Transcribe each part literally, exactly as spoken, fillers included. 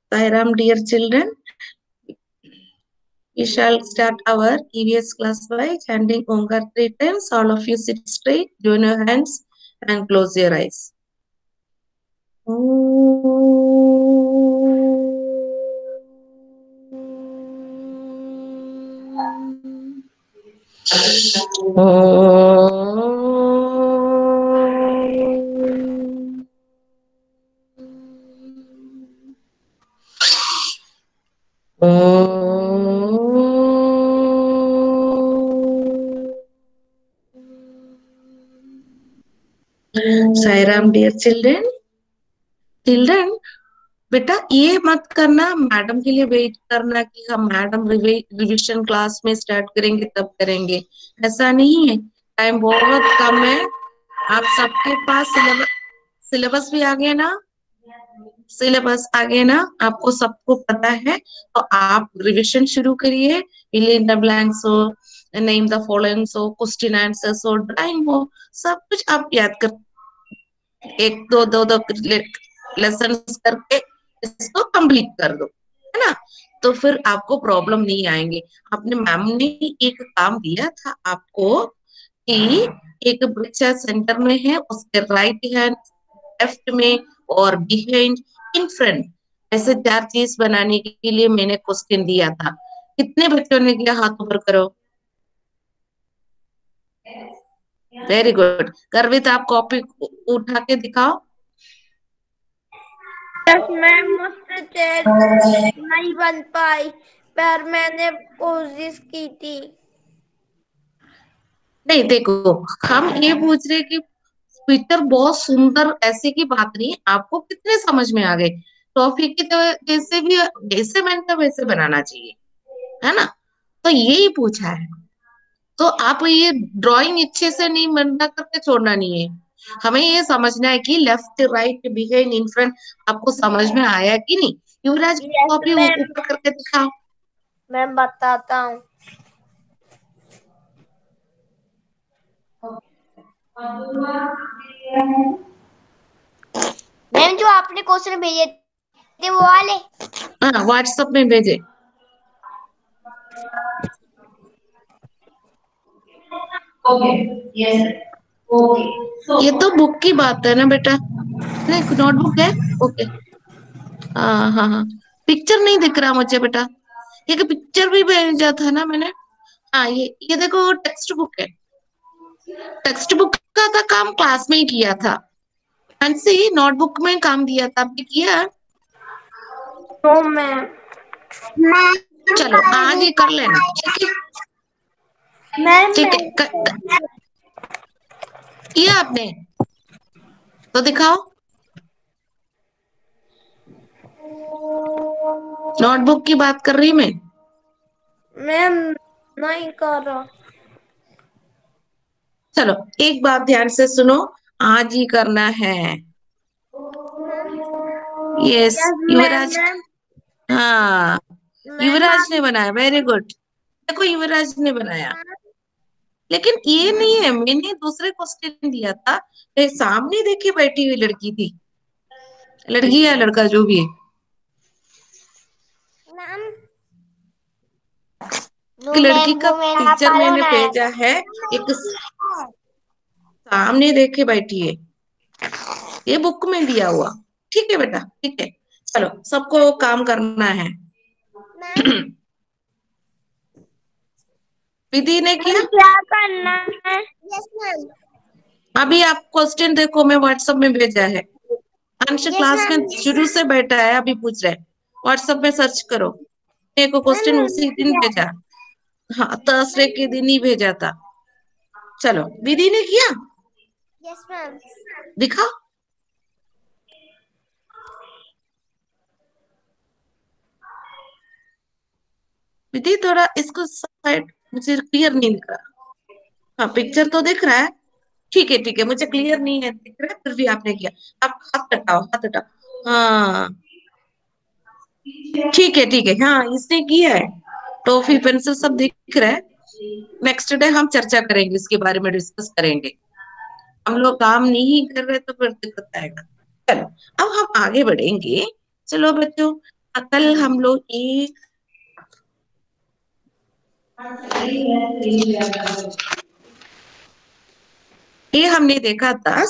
Sairam, dear children, we shall start our E V S class by chanting Omkar three times. All of you sit straight, join your hands and close your eyes. Sairam, dear children. Children, बेटा ये मत करना madam के लिए wait करना कि हम madam revision class में स्टार्ट करेंगे तब करेंगे, ऐसा नहीं है। टाइम बहुत कम है। आप सबके पास सिलेबस सिलेबस भी आ गया ना, सिलेबस आ गया ना, आपको सबको पता है। तो आप रिवीजन शुरू करिए। फिल इन द ब्लैंक्स हो, नेम द फॉलोइंग्स हो, क्वेश्चन आंसर्स हो, ड्राइंग हो, सब कुछ आप याद कर, एक दो दो दो लेसन करके इसको कंप्लीट कर दो, है ना। तो फिर आपको प्रॉब्लम नहीं आएंगे। आपने मैम ने एक काम दिया था आपको कि एक बच्चा सेंटर में है, उसके राइट हैंड, लेफ्ट में और बिहाइंड, इन फ्रंट, ऐसे चार चीज बनाने के लिए मैंने क्वेश्चन दिया था। कितने बच्चों ने किया? हाथ ऊपर करो। Very good. गर्वित, आप कॉपी उठा के दिखाओ। मैम मुझसे नहीं बन पाई, पर मैंने कोशिश की थी। नहीं देखो, हम ये पूछ रहे कि पिक्चर बहुत सुंदर, ऐसे की बात नहीं, आपको कितने समझ में आ गए। टॉफी की तो जैसे भी जैसे मैंने तो वैसे बनाना चाहिए, है ना। तो यही पूछा है। तो आप ये ड्राइंग अच्छे से नहीं बना करके छोड़ना नहीं है। हमें ये समझना है कि left right behind in front आपको समझ में आया कि नहीं। युवराज, यस कॉपी मैम, ऊपर करके दिखाओ। मैं बताता हूँ। मैम जो आपने क्वेश्चन भेजे थे वो वाले। हाँ, व्हाट्सएप में भेजे। Okay, yes, okay. ये तो बुक की बात है ना बेटा, नहीं नोटबुक है। ओके, हाँ हाँ हाँ, पिक्चर नहीं दिख रहा मुझे बेटा। ये पिक्चर भी भेजा था ना मैंने। हाँ, ये ये देखो टेक्स्ट बुक है। टेक्स्ट बुक का था काम क्लास में ही किया था। मानसी, नोटबुक में काम दिया था, आपने किया? तो मैम मैम चलो आज ही कर लेना, ठीक है। मैम ठीक है, मैंने क- क- किया आपने? तो दिखाओ। नोटबुक की बात कर रही मैं। मैम नहीं कर रहा। चलो एक बात ध्यान से सुनो, आज ही करना है। Yes, yes ma'am. Yuvraj. Ma'am हाँ, मैम युवराज आप ने बनाया, वेरी गुड। देखो युवराज ने बनाया, लेकिन ये नहीं है, मैंने दूसरे क्वेश्चन दिया था। ये सामने देखी बैठी हुई लड़की थी, लड़की या लड़का जो भी है। मैम एक लड़की का वो मेरा पिक्चर पाला मैंने बनाया भेजा है, एक था। सामने देखे बैठी है, ये बुक में दिया हुआ। ठीक है बेटा, ठीक है। चलो सबको काम करना है। मैम विधि ने किया? मैम क्या करना है? Yes ma'am. अभी आप क्वेश्चन देखो, मैं व्हाट्सएप में भेजा है। अंश यस क्लास मैम। में शुरू से बैठा है, अभी पूछ रहे। व्हाट्सएप में सर्च करो, मेरे को मैम क्वेश्चन उसी दिन भेजा। हाँ, थर्सडे के दिन ही भेजा था। चलो, विधि ने किया, यस मैम। दिखा। विधि थोड़ा इसको साइड, मुझे क्लियर नहीं दिख रहा। हाँ, पिक्चर तो दिख रहा है। ठीक है ठीक है, मुझे क्लियर नहीं है दिख रहा है, फिर भी आपने किया। आप हाथ हटाओ, हाथ हटाओ। हाँ ठीक है ठीक है, हाँ इसने किया है। टॉफी पेंसिल सब दिख रहा है। नेक्स्ट डे हम चर्चा करेंगे, इसके बारे में डिस्कस करेंगे। हम लोग काम नहीं कर रहे तो फिर दिक्कत आएगा। चलो अब हम आगे बढ़ेंगे। चलो बच्चों, कल हम लोग एक ये हमने देखा था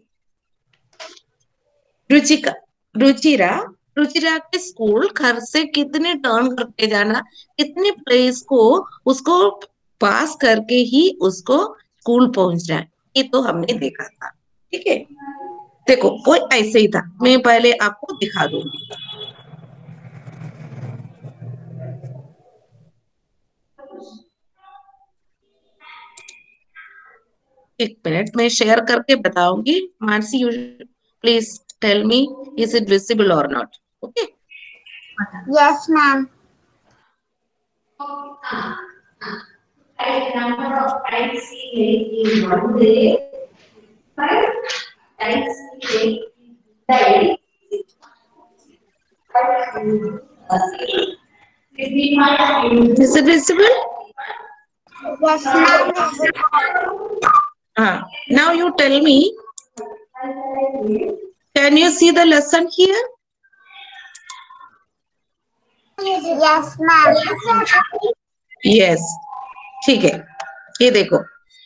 रुचिका रुचिरा रुचिरा के स्कूल घर से कितने टर्न करके जाना, कितने प्लेस को उसको पास करके ही उसको स्कूल पहुंचना है, ये तो हमने देखा था। ठीक है, देखो वो ऐसे ही था, मैं पहले आपको दिखा दूंगी। एक मिनट मैं शेयर करके बताऊंगी। Mansi you please tell me is it visible or not. Okay, Yes, ma'am. number of times he ate in one day, five times he ate in is it visible? Yes, ma'am. Ah, now you tell me, can you see the lesson here? Yes, ma'am. Yes, ठीक है, ये देखो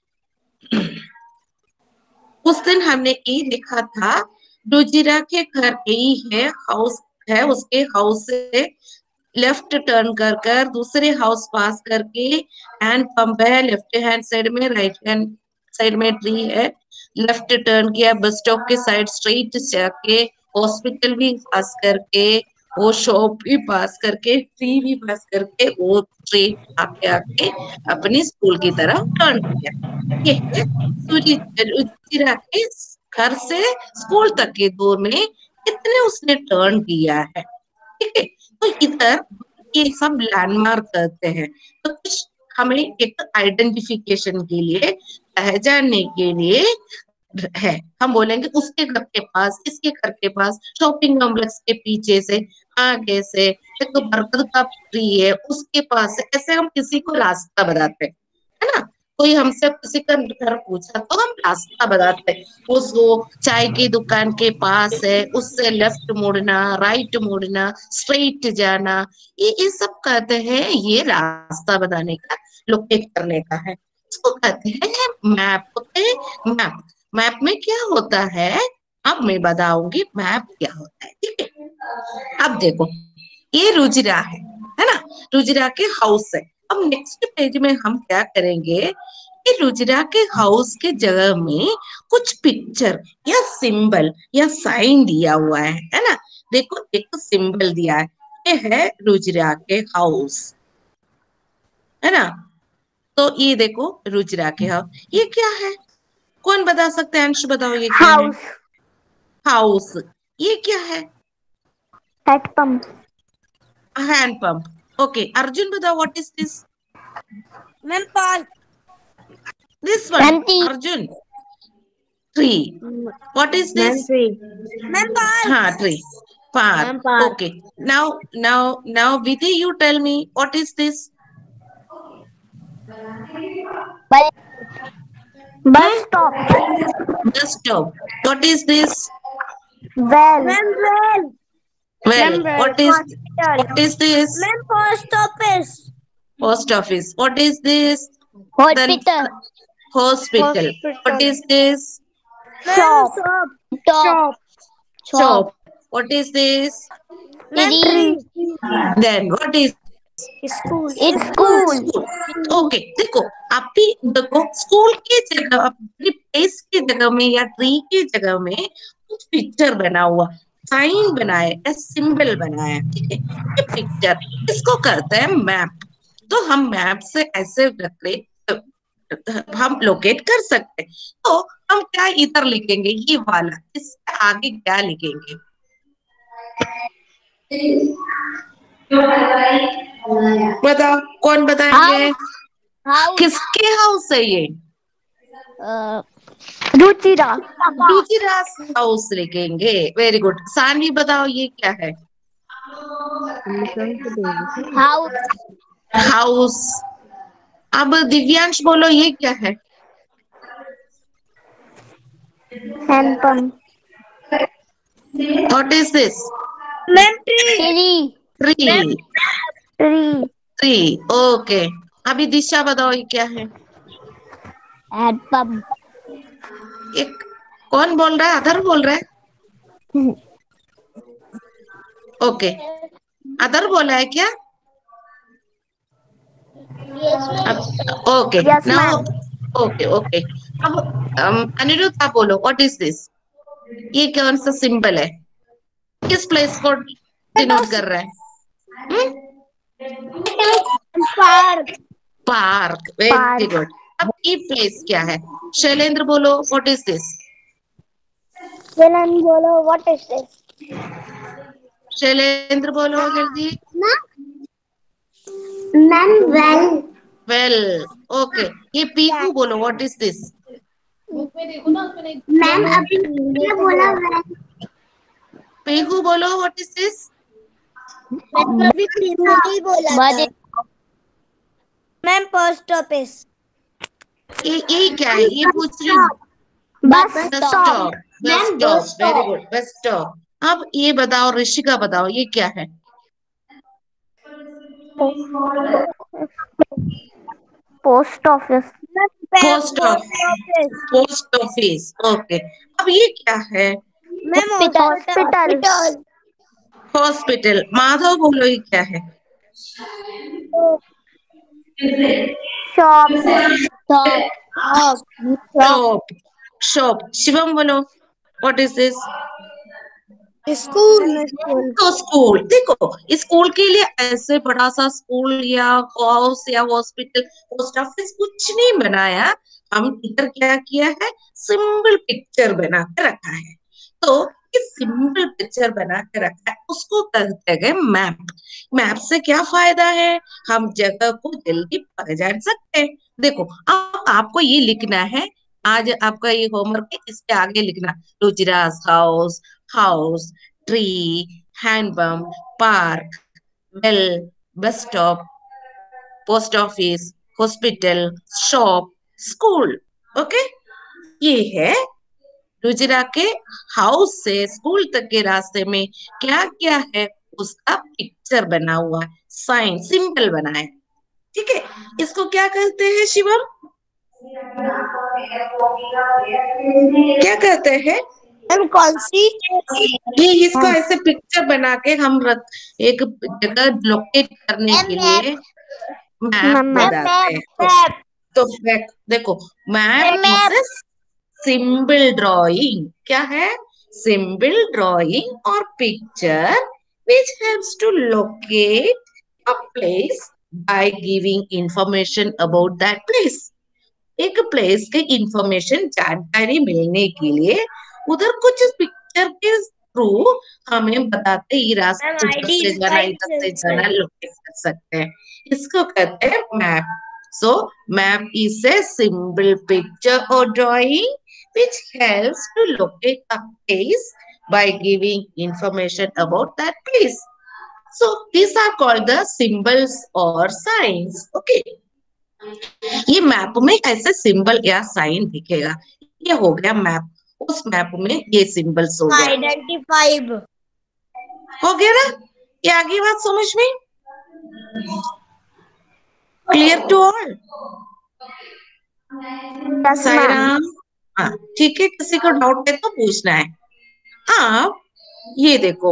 उस दिन हमने ये देखा था, रुजिरा के घर यही है, हाउस है, उसके हाउस से लेफ्ट टर्न कर कर दूसरे हाउस पास करके हैंड पंप है लेफ्ट हैंड साइड में, राइट हैंड साइड में ट्री है, लेफ्ट टर्न किया, बस स्टॉप के साइड स्ट्रेट जाके हॉस्पिटल भी पास करके वो शॉप भी पास करके ट्री भी पास करके वो स्ट्रेट आके आके अपनी स्कूल की तरफ टर्न किया। ये है रुचिरा के घर से स्कूल तक के दूर में कितने उसने टर्न किया है। ठीक है, तो इधर ये सब लैंडमार्क करते हैं, तो कुछ हमें एक आइडेंटिफिकेशन के लिए, पहचानने के लिए है। हम बोलेंगे उसके घर के पास, इसके घर के पास, शॉपिंग कॉम्प्लेक्स के पीछे से, आगे से, एक तो बरगद का ट्री है उसके पास से, ऐसे हम किसी को रास्ता बताते हैं, है ना। कोई हमसे किसी का घर पूछा तो हम रास्ता बताते हैं, उसको चाय की दुकान के पास है, उससे लेफ्ट मुड़ना, राइट मुड़ना, स्ट्रेट जाना, ये ये सब कहते हैं, ये रास्ता बताने का, लोकेट करने का है। इसको कहते हैं मैप। होते हैं मैप। मैप में क्या होता है, अब मैं बताऊंगी मैप क्या होता है। ठीक है, अब देखो ये रुजिरा है है ना, रुजिरा के हाउस है। अब नेक्स्ट पेज में हम क्या करेंगे, ये रुजिरा के हाउस के जगह में कुछ पिक्चर या सिंबल या साइन दिया हुआ है है ना। देखो एक सिंबल दिया है, ये है रुजिरा के हाउस, है ना। तो ये देखो रुजिरा के हाउस, ये क्या है, कौन बता सकते हैं, अंश बताओ ये क्या है। House. हाउस, ये क्या है, Head pump. Hand pump. Okay, Arjun बताओ what is this. Ma'am, park. This one Empty. Arjun, tree. What is this. tree. Ma'am, park. हाँ tree, park. Ma'am, park. Okay, now now now Vidhi you tell me what is this. Bus. Bus stop. Bus stop. What is this. Well. Ma'am, well. Well, Ma'am, well. What is Hospital. What is this. Ma'am, post office. Post office. What is this. Then Hospital. Hospital. What is this. Shop. Shop. Shop. Shop. What is this. Ma'am, tree. Then what is. School. It's school. Okay, देखो आप भी देखो, school की जगह अपनी place की जगह में या ट्री की जगह में कुछ पिक्चर बना हुआ, साइन बनाए, सिंबल बनाया। ठीक है, ये पिक्चर इसको करते हैं मैप। तो हम मैप से ऐसे रखते हम लोकेट कर सकते हैं। तो हम क्या इधर लिखेंगे, ये वाला, इसके आगे क्या लिखेंगे। बताओ कौन बताएंगे। House. किसके हाउस है ये। Uh, Ruchira. रुचिरास हाउस लिखेंगे। Very good. सानवी बताओ ये क्या है। House. हाउस। अब दिव्यांश बोलो ये क्या है। Hand pump. What is this. Ma'am, tree. Tree. Tree, tree, tree, okay. अभी दिशा बताओ ये क्या है? एटम, एक कौन बोल रहा है? अदर बोल रहा है? ओके, अदर बोला है क्या? Okay, yes now ma'am, okay okay. अब um, अनिरुद्ध आप बोलो, व्हाट इज दिस? ये कौन सा सिंबल है? किस प्लेस को डिनोट कर रहा है? Park, park, very park, good. अब ये प्लेस क्या है? शैलेंद्र बोलो, व्हाट इज दिस? विलन बोलो, व्हाट इज दिस? शैलेंद्र बोलो जल्दी। Ma'am, well, well, okay. ये पीहू बोलो, व्हाट इज दिस? मैम अभी मैंने बोला वेल, पीहू बोलो, व्हाट इज दिस? मैंने अभी पीहू बोला था मैम, पोस्ट ऑफिस, ये ये क्या है? ये पूछ रही हूँ। Bus bus stop, stop, bus stop, very good, bus stop. अब ये बताओ, ऋषिका बताओ, ये क्या है? Post office, post office, post office, okay. अब ये क्या है? Ma'am hospital, hospital. माधव बोलो, ये क्या है? Shop, shop, shop, shop, shop. Shivam बोलो, what is this? School, school, तो स्कूल, देखो स्कूल के लिए ऐसे बड़ा सा स्कूल या हाउस या हॉस्पिटल, पोस्ट ऑफिस कुछ नहीं बनाया। हम इधर क्या किया है? सिंपल पिक्चर बना के रखा है। तो इस सिंपल पिक्चर बना के रखा है, उसको कहते हैं मैप। मैप से क्या फायदा है? हम जगह को जल्दी पहचान सकते हैं। देखो, अब आपको ये लिखना है। आज आपका ये होमवर्क है, इसके आगे लिखना Ruchiraj house, house, tree, handpump, park, well, bus stop, post office, hospital, shop, school. Okay, ये है रुजिरा के हाउस से स्कूल तक के रास्ते में क्या क्या है, उसका पिक्चर बना हुआ है, साइन सिंबल बना है। ठीक है, इसको क्या कहते हैं शिवम? क्या कहते हैं? मैम कौन सी? ये इसका ऐसे पिक्चर बना के हम रख, एक जगह लोकेट करने के लिए मैप बताते हैं। तो, मैप, तो देख- देखो, map is map, a symbol drawing. क्या है? सिंबल ड्राइंग और picture which helps to locate a place by giving information about that place। एक प्लेस के इंफॉर्मेशन, जानकारी मिलने के लिए उधर कुछ पिक्चर के थ्रू हमें बताते, ये मैम रास्ता उधर आईडी से जाना, फाइव इधर से सिक्स, जाना, लोकेट कर सकते हैं। इसको कहते हैं map. So map is a simple picture और drawing which helps to locate a place by giving information about that place। So these are called the symbols or signs। Okay, ये map में ऐसे सिंबल या sign दिखेगा। ये हो गया map. उस मैप में ये सिंबल्स हो गया। आइडेंटिफाइव, हो गया ना? ये आगे बात समझ में? Clear to all? Yes ma'am, Sairam. हाँ, ठीक है, किसी को डाउट है तो पूछना है। आप ये देखो,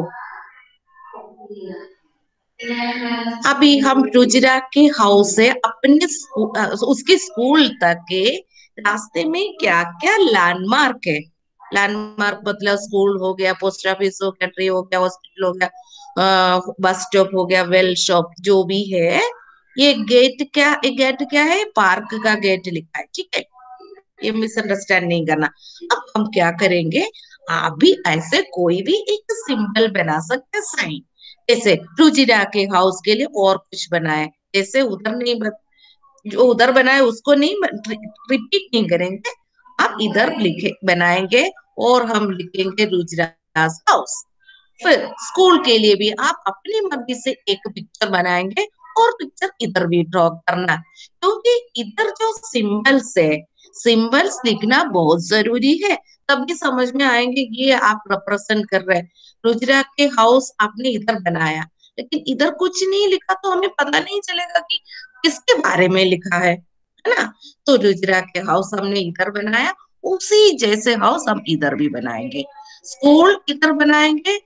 अभी हम रुजिरा के हाउस से अपने स्कू- अ, उसके स्कूल तक के रास्ते में क्या क्या लैंडमार्क है। लैंडमार्क मतलब स्कूल हो गया, पोस्ट ऑफिस हो गया, ट्री हो गया, हॉस्पिटल हो गया, बस स्टॉप हो गया, वेल शॉप, जो भी है। ये गेट क्या, ये गेट क्या है? पार्क का गेट लिखा है। ठीक है, ये मिसअंडरस्टैंड नहीं करना। अब हम क्या करेंगे? आप भी ऐसे कोई भी एक सिंबल बना सकते हैं, साइन। जैसे रुजिरा के हाउस के लिए और कुछ बनाए, जैसे उधर नहीं बत, जो उधर बनाए उसको नहीं रिपीट नहीं करेंगे। आप इधर लिखे बनाएंगे और हम लिखेंगे रुजिरा हाउस। फिर स्कूल के लिए भी आप अपनी मर्जी से एक पिक्चर बनाएंगे और पिक्चर इधर भी ड्रॉ करना, क्योंकि इधर जो सिंबल्स है, सिंबल्स लिखना बहुत जरूरी है। तभी समझ में आएंगे कि ये आप रिप्रेजेंट कर रहे हैं। रुजिरा के हाउस आपने इधर बनाया, लेकिन इधर कुछ नहीं लिखा तो हमें पता नहीं चलेगा कि किसके बारे में लिखा है है ना। तो रुजिरा के हाउस हमने इधर बनाया, उसी जैसे हाउस हम इधर भी बनाएंगे। स्कूल इधर बनाएंगे,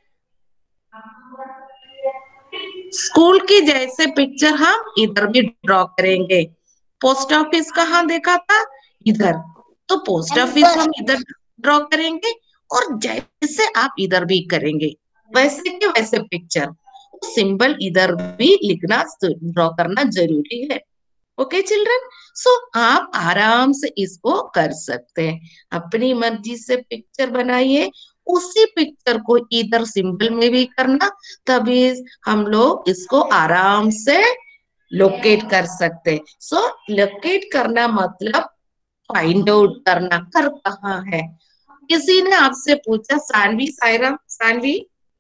स्कूल की जैसे पिक्चर हम इधर भी ड्रॉ करेंगे। पोस्ट ऑफिस कहाँ देखा था? इधर, तो पोस्ट ऑफिस हम इधर ड्रॉ करेंगे और जैसे आप इधर भी करेंगे वैसे के वैसे पिक्चर, सिंबल इधर भी लिखना ड्रॉ करना जरूरी है। ओके चिल्ड्रन, सो आप आराम से इसको कर सकते हैं। अपनी मर्जी से पिक्चर बनाइए, उसी पिक्चर को इधर सिंबल में भी करना, तभी हम लोग इसको आराम से लोकेट कर सकते हैं। सो लोकेट करना मतलब फाइंड आउट करना, कर कहाँ है। किसी ने आपसे पूछा, सानवी, सायरा, सानवी,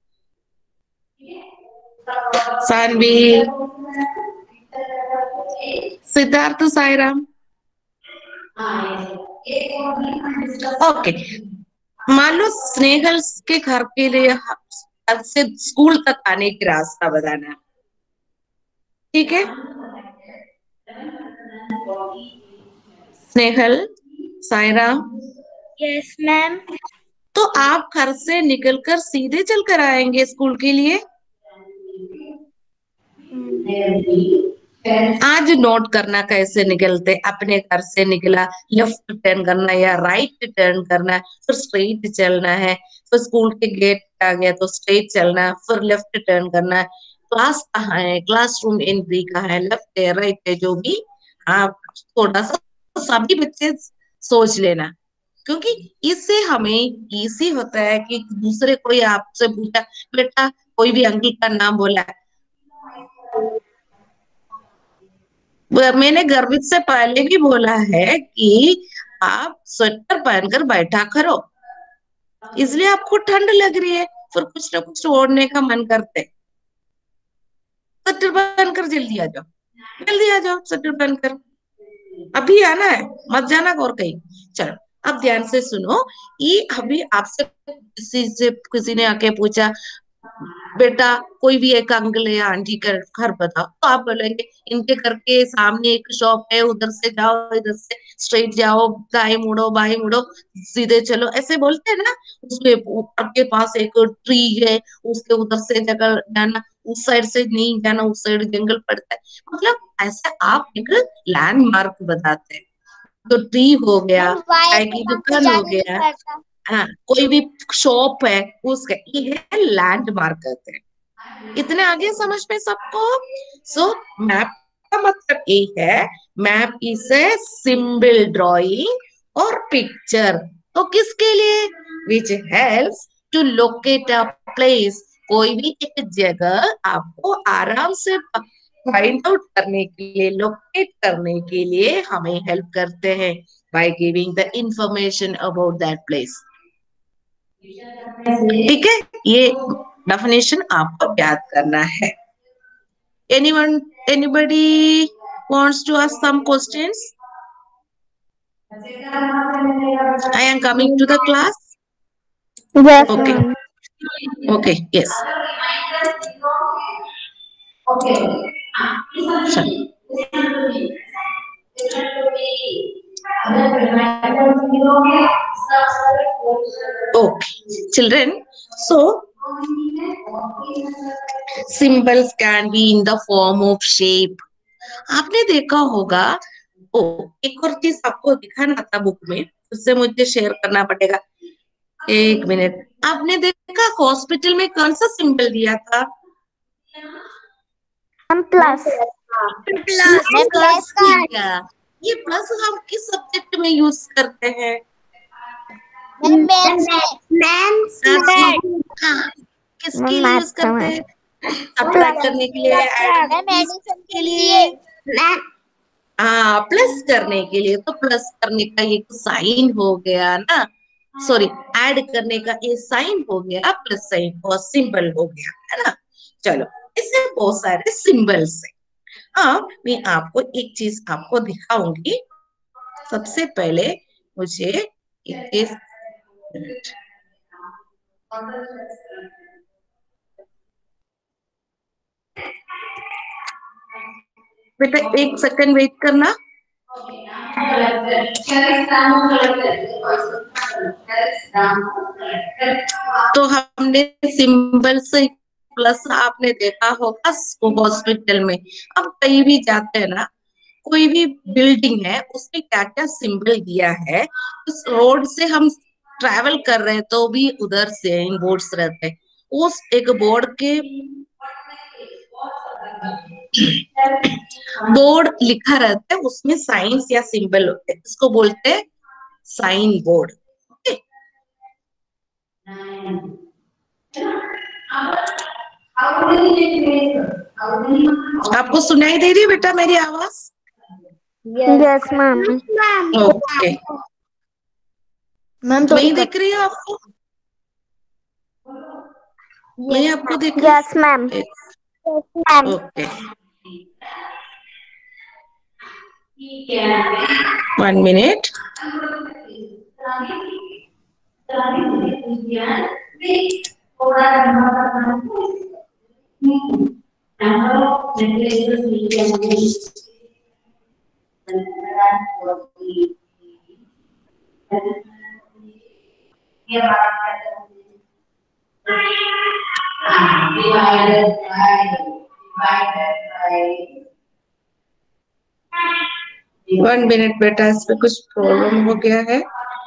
सानवी, सिद्धार्थ, सायराम, ओके। मान लो स्नेहल के घर के लिए घर से स्कूल तक आने की रास्ता बताना है, ठीक है। Snehal, Saira, yes ma'am. तो आप घर से निकलकर सीधे चलकर आएंगे स्कूल के लिए? आज नोट करना कैसे निकलते, अपने घर से निकला, लेफ्ट टर्न करना या राइट टर्न करना, फिर स्ट्रेट चलना है, फिर स्कूल के गेट आ गया तो स्ट्रेट चलना, फिर लेफ्ट टर्न करना है। क्लास कहाँ है, क्लासरूम एंट्री कहाँ है, लेफ्ट है राइट है, जो भी आप थोड़ा सा सभी बच्चे सोच लेना, क्योंकि इससे हमें इजी होता है कि दूसरे कोई आपसे पूछा, बेटा कोई भी अंकल का नाम बोला, मैंने गर्वित से पहले भी बोला है कि आप स्वेटर पहनकर बैठा करो, इसलिए आपको ठंड लग रही है, फिर कुछ ना कुछ ओढ़ने का मन करते, स्वेटर पहनकर जल्दी आ जाओ, जल्दी आ जाओ, स्वेटर पहनकर अभी आना है, मत जाना और कहीं। चलो अब ध्यान से सुनो, ये अभी आपसे किसी से किसी ने आके पूछा, बेटा कोई भी एक अंकल या आंटी का घर बताओ, तो आप बोलेंगे इनके घर के सामने एक शॉप है, उधर से जाओ, इधर से स्ट्रेट जाओ, दाएं मुड़ो बाएं मुड़ो सीधे चलो, ऐसे बोलते हैं ना। उसके ऊपर के पास एक ट्री है, उसके उधर से जगह जाना, उस साइड से नहीं जाना, उस साइड जंगल पड़ता है, मतलब ऐसे आप एक लैंडमार्क बताते हैं। तो ट्री हो गया, मैम वायर चाय के की पास से दुकान हो जाना नहीं गया, पड़ता। हाँ कोई भी शॉप है, उसका ये है लैंडमार्क कहते हैं। इतने आगे समझ में सबको? सो मैप का मतलब ये है, map is a symbol drawing और पिक्चर, तो किसके लिए? Which helps to locate a place, कोई भी एक जगह आपको आराम से फाइंड आउट करने के लिए, लोकेट करने के लिए हमें हेल्प करते हैं by giving the information about that place. ठीक है, ये डेफिनेशन आपको याद करना है। Anyone, anybody wants to ask some questions? I am coming to the class. Yes Okay. Ma'am. Okay. Yes. Okay, children. So symbols can be in the form of shape. आपने देखा होगा, ओ एक और चीज आपको दिखाना था बुक में, उससे मुझे शेयर करना पड़ेगा, एक मिनट। आपने देखा हॉस्पिटल में कौन सा सिंबल दिया था? हम प्लस प्लस, मैं प्लस का दिया। ये प्लस हम किस सब्जेक्ट में यूज करते हैं? मैम मैथ्स मैम हाँ, मैम किसके लिए यूज मैथ्स करते में हैं? सब्ट्रैक्ट प्लस करने के लिए, ऐड मैम एडिशन के के लिए, लिए मैम हाँ प्लस करने के लिए, तो प्लस करने का एक साइन हो गया ना, सॉरी ऐड करने का ये साइन हो गया, प्लस साइन और सिंबल हो गया, है ना। चलो इसमें बहुत सारे सिंबल्स है। अब मैं आपको एक चीज आपको दिखाऊंगी। सबसे पहले मुझे एक बेटा एक सेकंड वेट करना। तो हमने सिंबल से प्लस आपने देखा होगा हॉस्पिटल में, अब कहीं भी जाते हैं ना, कोई भी बिल्डिंग है उसमें क्या क्या सिंबल दिया है, उस रोड से हम ट्रैवल कर रहे हैं तो भी उधर से बोर्ड्स रहते हैं, उस एक बोर्ड के बोर्ड लिखा रहता है उसमें साइंस या सिंबल होते हैं, इसको बोलते हैं साइन बोर्ड। ओके, आपको सुनाई दे रही है बेटा मेरी आवाज? Yes ma'am. ओके मैम नहीं दिख रही है आपको? नहीं आपको दिख रही? Yes ma'am. Okay one minute. divided by divided by one minute बेटा, इस पे कुछ प्रॉब्लम हो गया है।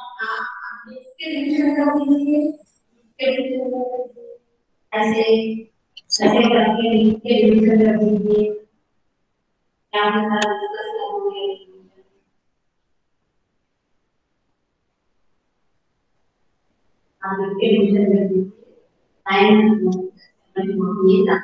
ऐसे ऐसे करके इसके डिवीजन कर दीजिए। यहाँ पे सारा डिस्कस करोगे। आप इसके डिवीजन कर दीजिए। नाइन ये ना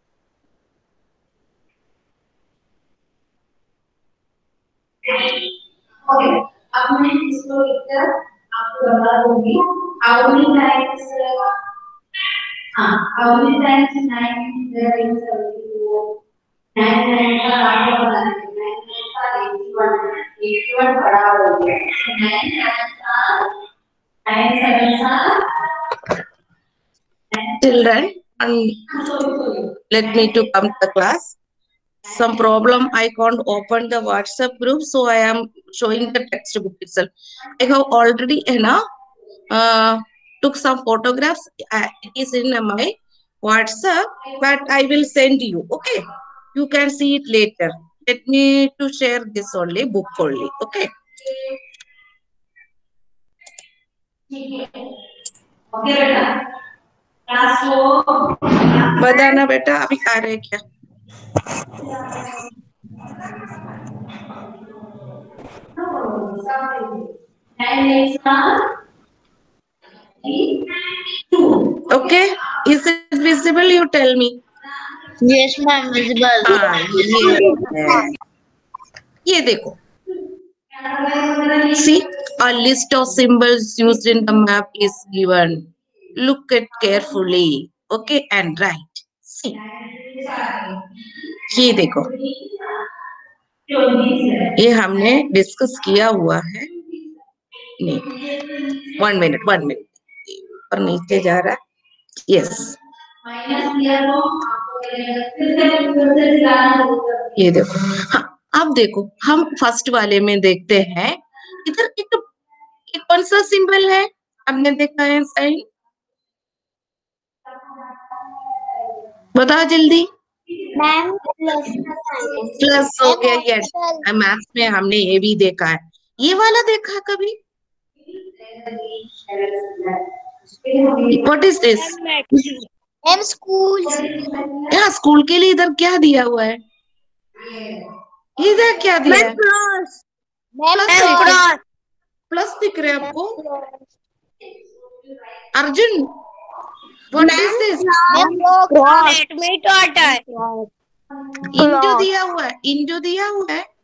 ओके, अब मैं इसको एक आपको बता दूंगी। हाउ मेनी टाइम्स हाँ how many times nine there is nine nine का आपको पता है, नाइन नाइन का इक्यावन इक्यावन बड़ा हो गया। नाइन नाइन का नाइन सेवन का children, and let me to come to the class. Some problem, I can't open the WhatsApp group, so I am showing the textbook itself. I have already you know, uh, took some photographs. Uh, it is in my WhatsApp, but I will send you. Okay, you can see it later. Let me to share this only book only. Okay. Okay, बेटा class को बताना बेटा अभी आ रहे क्या? Okay, is it visible? You tell me. Yes ma'am, visible. हाँ ये ये देखो. See, a list of symbols used in the map is given. Look at carefully. Okay, and write. See, ये देखो. ये हमने डिस्कस किया हुआ है। नहीं, वन मिनट वन मिनट पर नीचे जा रहा है। यस, ये देखो। हाँ, अब देखो हम फर्स्ट वाले में देखते हैं। इधर एक, एक कौन सा सिंबल है हमने देखा है? साइन, बताओ जल्दी। मैम प्लस प्लस हो गया। यस, मैथ्स में हमने ये भी देखा है। ये वाला देखा कभी? What is this? Ma'am school. यहाँ स्कूल के लिए इधर क्या दिया हुआ है? इधर क्या दिया है? प्लस। प्लस प्लस दिख रहे हैं आपको? Arjun, what is this? Into दिया हुआ है, इंटू दिया हुआ है।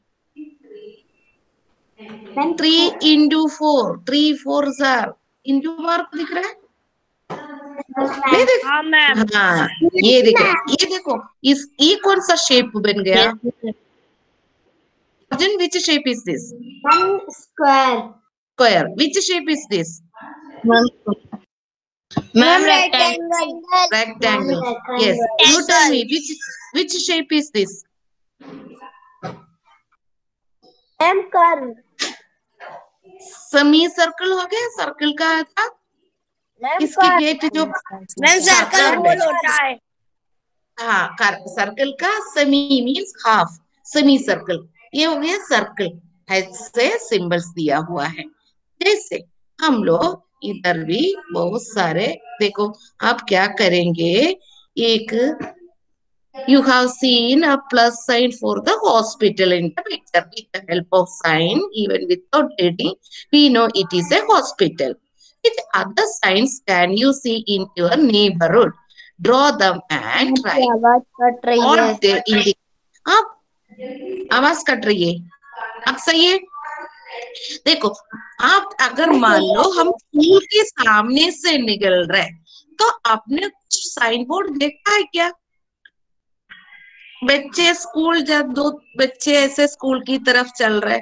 Three into four, three four जार इंटू मार्क दिख रहा है? नहीं दिख? हाँ, ये दिख रहा है। ये देखो, इस ये कौन सा शेप बन गया? Arjun, which shape is this? Square. Square. Which shape is this? Ma'am rectangle. Rectangle. Yes. You tell me which which shape is this? Ma'am curve. Semi circle हो गया, सर्कल का था मैम इसकी गेट जो मैम सर्कल गोल होता है। हाँ, circle का semi means half, semi circle, ये हो गया सर्कल। ऐसे सिंबल्स दिया हुआ है। जैसे हम लोग इधर भी बहुत सारे, देखो आप क्या करेंगे, एक you have seen a plus sign for the hospital in the picture. With the help of sign, even without reading, we know it is a hospital. Which other signs can you see in your neighborhood? Draw them and try. आवाज cut रही और है। they indicate. आप आवाज cut रही है, अब सही है। देखो, आप अगर मान लो हम स्कूल के सामने से निकल रहे, तो आपने कुछ साइन बोर्ड देखा है क्या? बच्चे स्कूल, जब दो बच्चे ऐसे स्कूल की तरफ चल रहे,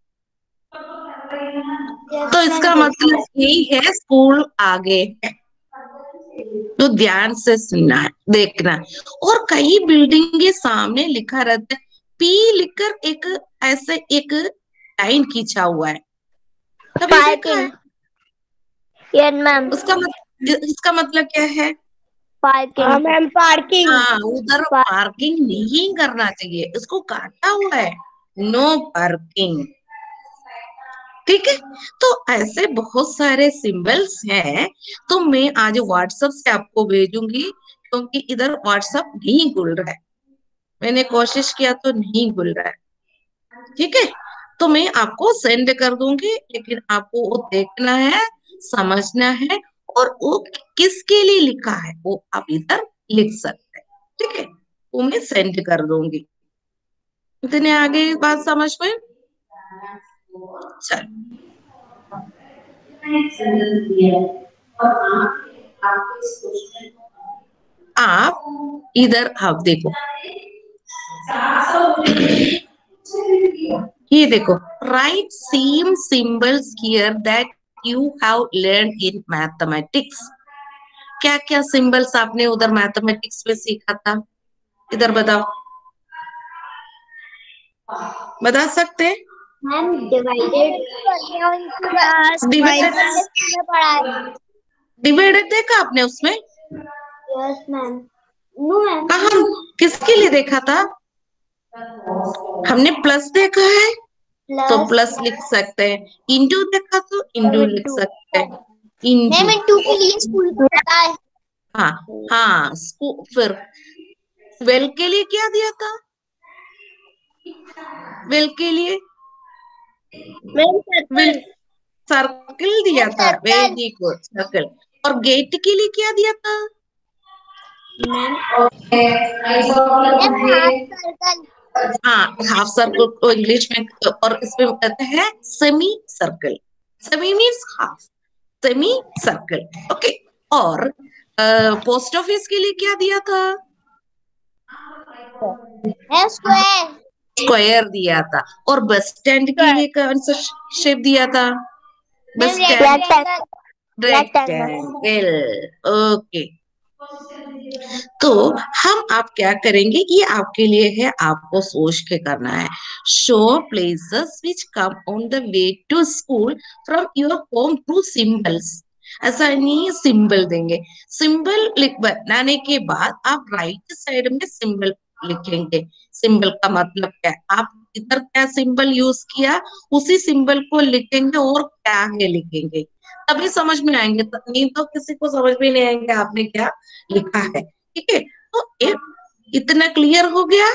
तो इसका मतलब यही है स्कूल आगे है। तो ध्यान से सुनना है, देखना है। और कई बिल्डिंग के सामने लिखा रहता है, पी लिखकर एक ऐसे एक लाइन खींचा हुआ है, कभी देखा है? Yes ma'am. उसका मतलब, इसका मतलब क्या है? पार्किंग। हाँ मैम, पार्किंग। हाँ, उधर पार्किंग नहीं करना चाहिए, इसको काटा हुआ है, नो पार्किंग। ठीक है, तो ऐसे बहुत सारे सिंबल्स हैं। तो मैं आज व्हाट्सएप से आपको भेजूंगी, क्योंकि इधर व्हाट्सएप नहीं खुल रहा है। मैंने कोशिश किया तो नहीं खुल रहा है। ठीक है, तो मैं आपको सेंड कर दूंगी, लेकिन आपको वो देखना है, समझना है, और वो किसके लिए लिखा है वो आप इधर लिख सकते हैं। ठीक है, वो मैं सेंड कर दूंगी। इतने आगे बात समझ में? चल, आप इधर आप देखो, ये देखो, right same symbols here that you have learn in mathematics. क्या क्या सिंबल्स आपने उधर मैथमेटिक्स में सीखा था, इधर बताओ, बता सकते हैं? मैम डिवाइडेड डिवाइडेड, पढ़ा है। डिवाइडेड देखा आपने उसमें? Yes ma'am. No ma'am. कहाँ, किसके लिए देखा था? हमने प्लस देखा है तो प्लस लिख सकते हैं, इंटू देखा तो इंटू लिख सकते हैं, इंटू। मैम इंटू के लिए स्कूल में पता है। हाँ हाँ, स्कूल। फिर वेल के लिए क्या दिया था? वेल के लिए मैम वेल सर्कल। सर्कल दिया था, वेरी गुड, सर्कल। और गेट के लिए क्या दिया था? Ma'am half circle. हाँ, हाफ सर्कल को इंग्लिश में, और इसमें कहते हैं semi circle. Semi means half, semi circle. Okay, और पोस्ट ऑफिस के लिए क्या दिया था? स्क्वायर। स्क्वायर दिया था। और बस स्टैंड के लिए कौन सा शेप दिया था? Bus stand, rectangle. ओके, तो हम आप क्या करेंगे, ये आपके लिए है, आपको सोच के करना है। Show places which come on the way to school from your home through symbols. ऐसा नहीं, सिंबल देंगे। सिंबल लिख बनाने के बाद आप राइट साइड में सिंबल लिखेंगे। सिंबल का मतलब क्या है, आप इधर क्या सिंबल यूज किया, उसी सिंबल को लिखेंगे, और क्या है लिखेंगे, तभी समझ में आएंगे। नहीं तो किसी को समझ में नहीं आएंगे आपने क्या लिखा है। ठीक है, तो एक इतना क्लियर हो गया?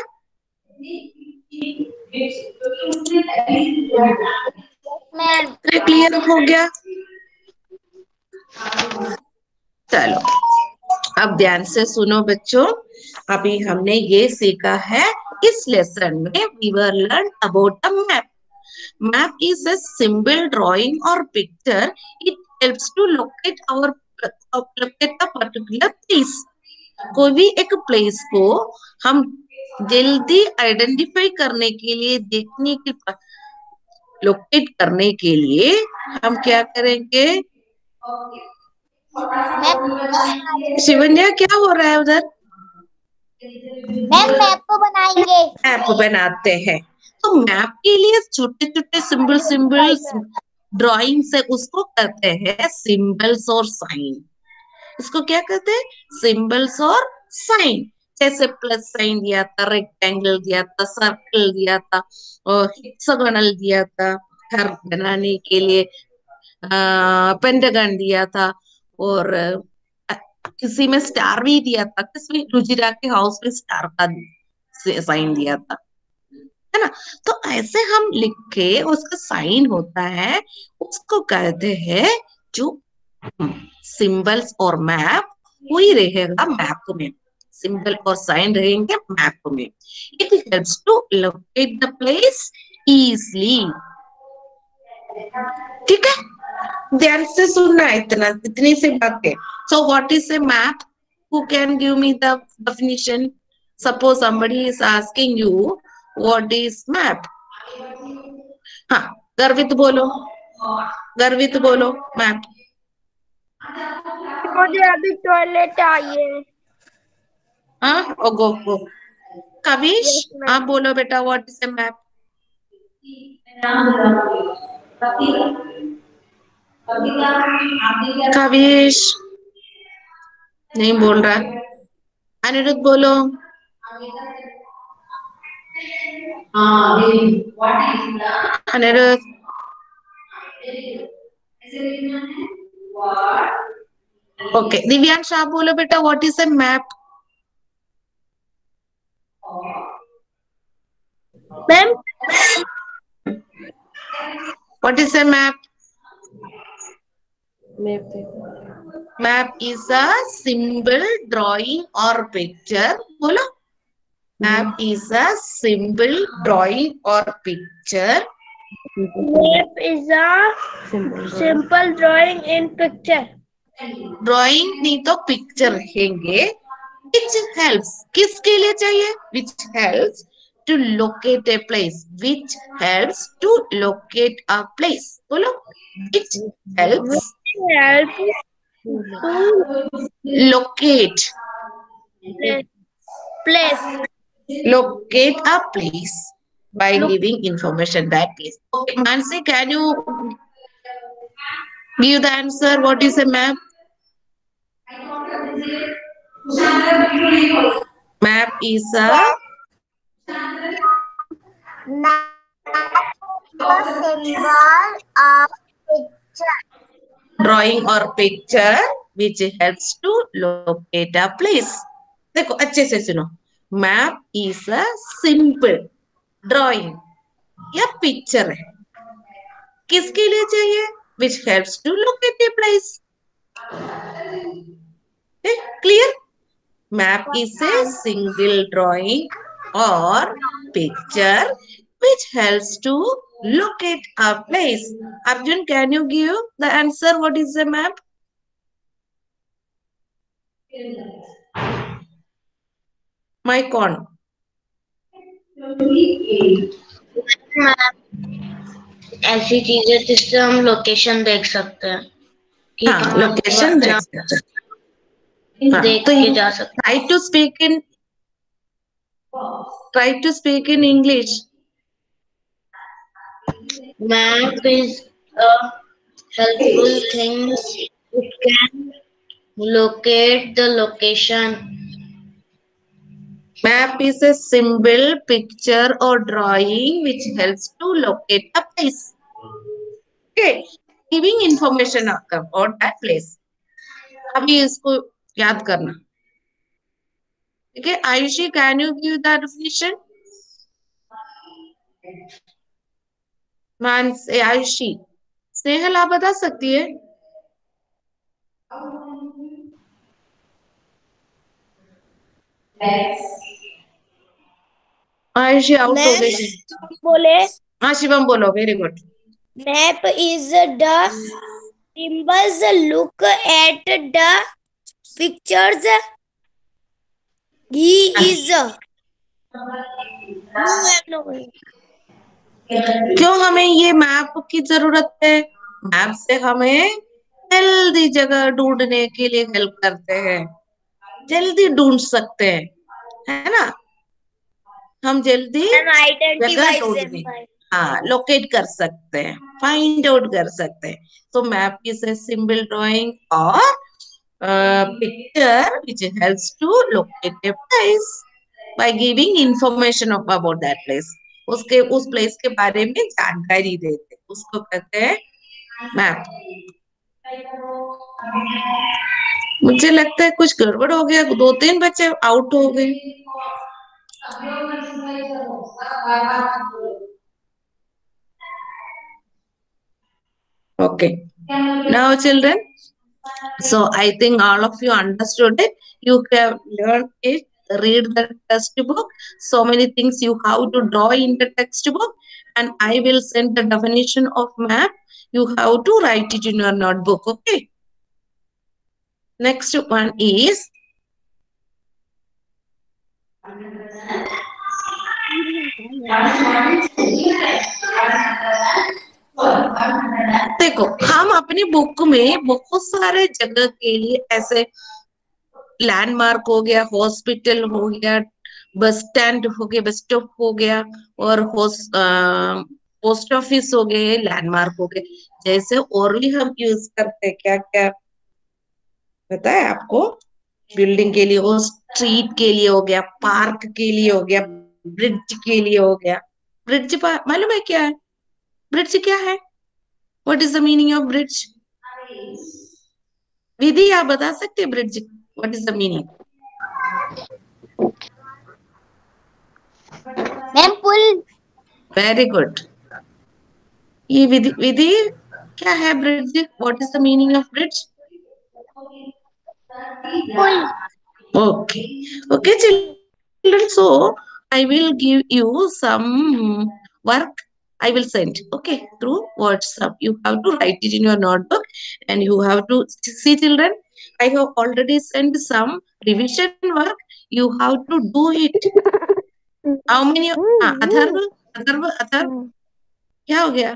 मैम क्लियर हो गया? चलो, अब ध्यान से सुनो बच्चों। अभी हमने ये सीखा है, इस लेसन में we were learn about a map. Map is a symbol, drawing or picture. It helps to locate our locate a particular place. कोई भी एक प्लेस को हम जल्दी आइडेंटिफाई करने के लिए, देखने के, लोकेट करने के लिए हम क्या करेंगे? शिवन्या, क्या हो रहा है उधर? मैम मैप को बनाएंगे। मैप बनाते हैं। तो मैप के लिए छोटे छोटे सिंबल सिंबल्स ड्राइंग से उसको कहते हैं सिंबल्स और साइन। इसको क्या कहते हैं? सिंबल्स और साइन। जैसे प्लस साइन दिया था, रेक्टेंगल दिया था, सर्कल दिया था और हेक्सागोनल दिया था घर बनाने के लिए, पेंटागन दिया था और अ, किसी में स्टार भी दिया था, किसमें रुजिरा के हाउस में स्टार का साइन दिया था, है ना। तो ऐसे हम लिख के उसका साइन होता है, उसको कहते हैं जो सिंबल्स और मैप, वही रहेगा मैप में। सिंबल और साइन रहेंगे मैप में। It helps to locate the place easily. ठीक है, ध्यान से सुनना है, इतना इतनी सी बातें। So what is a map? Who can give me the definition? Suppose somebody is asking you what is map। हाँ, गर्वित बोलो, गर्वित बोलो मैप। मुझे अभी टॉयलेट आई है। हाँ, ओ go go. Kavish, yes ma'am. आप बोलो बेटा, what is a map? Kavish नहीं बोल रहा। अनिरुद्ध बोलो। अनिरुद्ध। ओके, दिव्यांश आप बोलो बेटा, what is a map? Ma'am what is a map? Map is a symbol, drawing और पिक्चर। बोलो, map is a symbol, drawing और picture. Map is a simple drawing in picture. Drawing नहीं तो पिक्चर रहेंगे। Which helps, किसके लिए चाहिए? Which helps to locate a place. Which helps to locate a place. बोलो, which helps Which helps to locate place. locate a place by Look, giving information that place. Okay, Mansi, can you give the answer? What is a map? Map is a symbol of picture. drawing or picture which helps to locate a place. देखो अच्छे से सुनो, map is a simple drawing या picture है, किसके लिए चाहिए? Which helps to locate a place. Clear? Map is a single drawing और picture which helps to locate a place. Arjun, can you give the answer? What is a map? Mic on. ऐसी चीजें जिससे हम location देख सकते हैं कि हाँ, कहाँ लोकेशन देख सकते हैं। हाँ, देख तो के जा सकते try to speak in try to speak in English. हैं। Map is a helpful thing, it can locate the location. Map is a symbol, picture or drawing which helps to locate a place. Okay, giving information about that place. अभी इसको याद करना। ठीक है, Ayushi, can you give the definition? Manas Ayushi, Snehal आप बता सकती है? आयुषी आउट हो map गई। बोले हाँ शिवम बोलो, very good. map is the symbols look at the pictures. He is क्यों हमें ये मैप की जरूरत है? मैप से हमें जल्दी जगह ढूंढने के लिए हेल्प करते हैं, जल्दी ढूंढ सकते हैं, है ना। हम जल्दी And जगह identify ढूंढ them में by. हाँ लोकेट कर सकते हैं, फाइंड आउट कर सकते हैं. So map is a symbol drawing or uh, picture which helps to locate a place by giving information of about that place. उसके उस प्लेस के बारे में जानकारी देते, उसको कहते हैं मैप. मुझे लगता है कुछ गड़बड़ हो गया, दो तीन बच्चे आउट हो गए. Okay. Now, children, so I think all of you understood it. You have learned it. Read the textbook. So many things you have to draw in the textbook, and I will send the definition of map. You have to write it in your notebook. Okay. Next one is देखो, हम अपनी book में बहुत सारे जगह के लिए ऐसे लैंडमार्क हो गया, हॉस्पिटल हो गया, बस स्टैंड हो गया, बस स्टॉप हो गया, और पोस्ट ऑफिस हो गए, लैंडमार्क हो गए, जैसे और भी हम यूज करते हैं. क्या क्या पता है आपको? बिल्डिंग के लिए हो, स्ट्रीट के लिए हो गया, पार्क के लिए हो गया, ब्रिज के लिए हो गया. ब्रिज मालूम है क्या है? ब्रिज क्या है? What is the meaning of bridge? Vidhi आप बता सकते हैं bridge what is the meaning? Ma'am पुल. Very good. ये विधि विधि क्या है bridge? What is the meaning of bridge? पुल. Okay. Okay, children. So I will give you some work. I will send. Okay, through WhatsApp. You have to write it in your notebook, and you have to see, children. I have already sent some revision work. You have to do it. How many? हाँ, अथर्व अथर्व अथर्व क्या हो गया?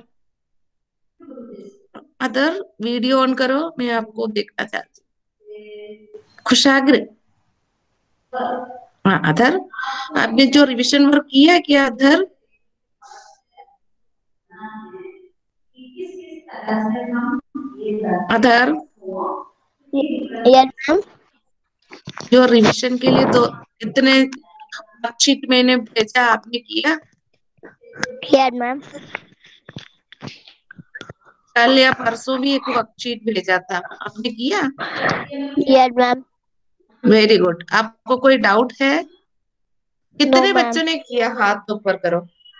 Atharva video on करो, मैं आपको देखना चाहती हूँ. खुशाग्र. हाँ अधर, आपने जो रिवीजन वर्क किया है क्या अधर? अधर Yes, ma'am. जो रिवीजन के लिए दो इतने वर्कशीट मैंने भेजा, आपने किया? Yes, ma'am. कल या परसों भी एक वर्कशीट भेजा था, आपने किया? Yes, ma'am. Very good. आपको कोई डाउट है? कितने No, ma'am. बच्चों ने किया? हाथ ऊपर करो.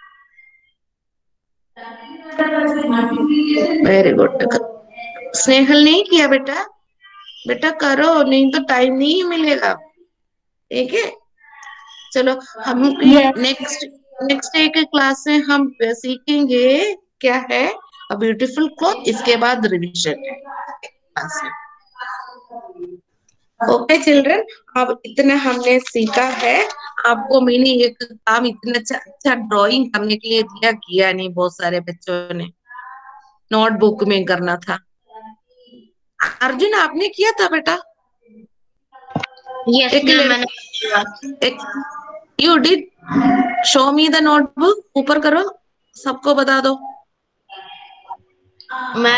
Very good. स्नेहल नहीं किया बेटा? बेटा करो, नहीं तो टाइम नहीं मिलेगा. ठीक है, चलो हम Yes. नेक्स्ट नेक्स्ट एक क्लास में हम सीखेंगे क्या है अ ब्यूटीफुल क्लॉथ. इसके बाद रिवीजन है क्लास में. ओके चिल्ड्रन, अब इतना हमने सीखा है. आपको मैंने एक काम इतना अच्छा अच्छा ड्राइंग करने के लिए दिया, किया नहीं, बहुत सारे बच्चों ने नोटबुक में करना था. अर्जुन आपने किया था बेटा? यस एक मैम, मैंने लड़की एक you did show me the notebook. ऊपर करो, सबको बता दो. मैं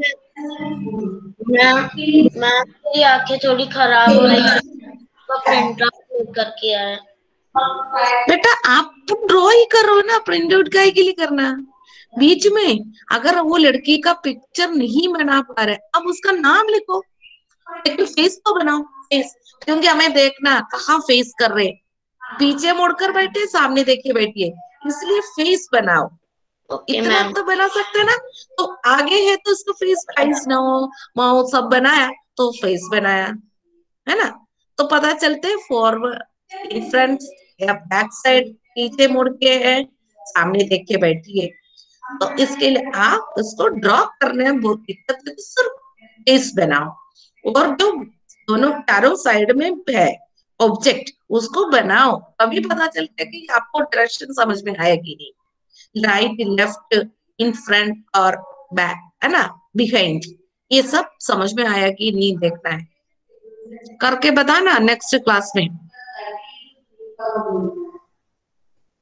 मैं मैं मेरी आंखें थोड़ी खराब हो रही थी, तो प्रिंट आउट करके आया. बेटा आप तो ड्रॉ ही करो ना, प्रिंट आउट काय के लिए करना? बीच में अगर वो लड़की का पिक्चर नहीं बना पा रहे, अब उसका नाम लिखो, लेकिन फेस तो बनाओ. फेस, क्योंकि हमें देखना कहाँ फेस कर रहे. पीछे मुड़कर बैठे, सामने देखिए बैठिए, इसलिए फेस बनाओ. तो इतना मैम. तो बना सकते ना. तो आगे है तो उसको फेस, आईज ना हो, माउथ सब बनाया तो फेस बनाया, है ना. तो पता चलते फॉरवर्ड, फ्रंट या बैक साइड, पीछे मुड़ के है, सामने देख के बैठिए. तो इसके लिए आप उसको ड्रॉ करने में बहुत दिक्कत है, तो सिर्फ फेस बनाओ. और जो दोनों चारों साइड में है ऑब्जेक्ट, उसको बनाओ, तभी पता चलता है कि आपको डायरेक्शन समझ में आएगी नहीं. राइट, लेफ्ट, इन फ्रंट और बैक, है ना, बिहाइंड, ये सब समझ में आया कि नहीं, देखना है. करके बताना नेक्स्ट क्लास में.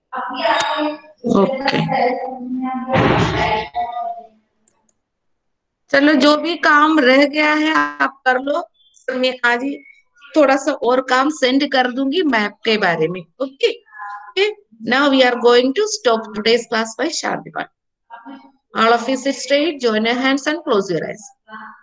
ओके, चलो जो भी काम रह गया है आप कर लो। मैं आज ही थोड़ा सा और काम सेंड कर दूंगी मैप के बारे में। Okay okay, now we are going to stop today's class by Shanti Path. All of you sit straight, join your hands and close your eyes.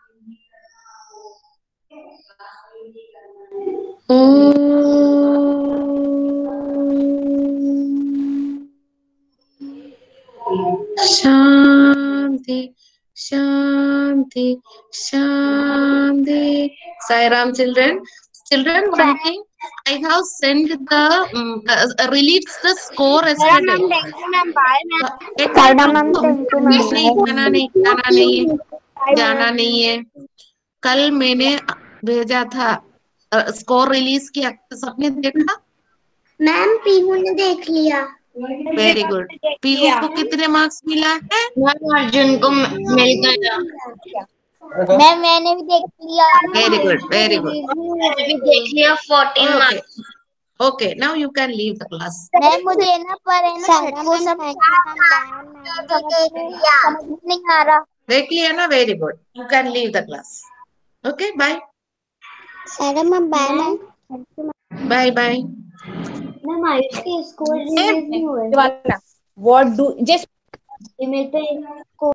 Shanti, Shanti, Shanti. Sai Ram, children. Children, one thing, I have sent the um, uh, released the score yesterday. Ma'am thank you ma'am, bye ma'am. एक साइडा minute ma'am रुको। Thank you ma'am. नहीं जाना नहीं जाना नहीं है जाना नहीं है। कल मैंने भेजा था स्कोर रिलीज किया, सबने देखा? मैम पीहू ने देख लिया। Very good. पीहू को कितने मार्क्स मिला है? मैम अर्जुन को मिल गया। मैम मैंने भी देख लिया। Very good very good. मैंने भी देख लिया fourteen okay marks. Okay, now you can leave the class. Ma'am मुझे ना पर है ना छठ को सब समझ नहीं आ रहा। देख लिया ना? Very good, you can leave the class. Okay bye साइडा ma'am bye ma'am. Bye bye. Ma'am Ayush के स्कोर रिलीज नहीं हुए। व्हाट डू जस्ट ईमेल पे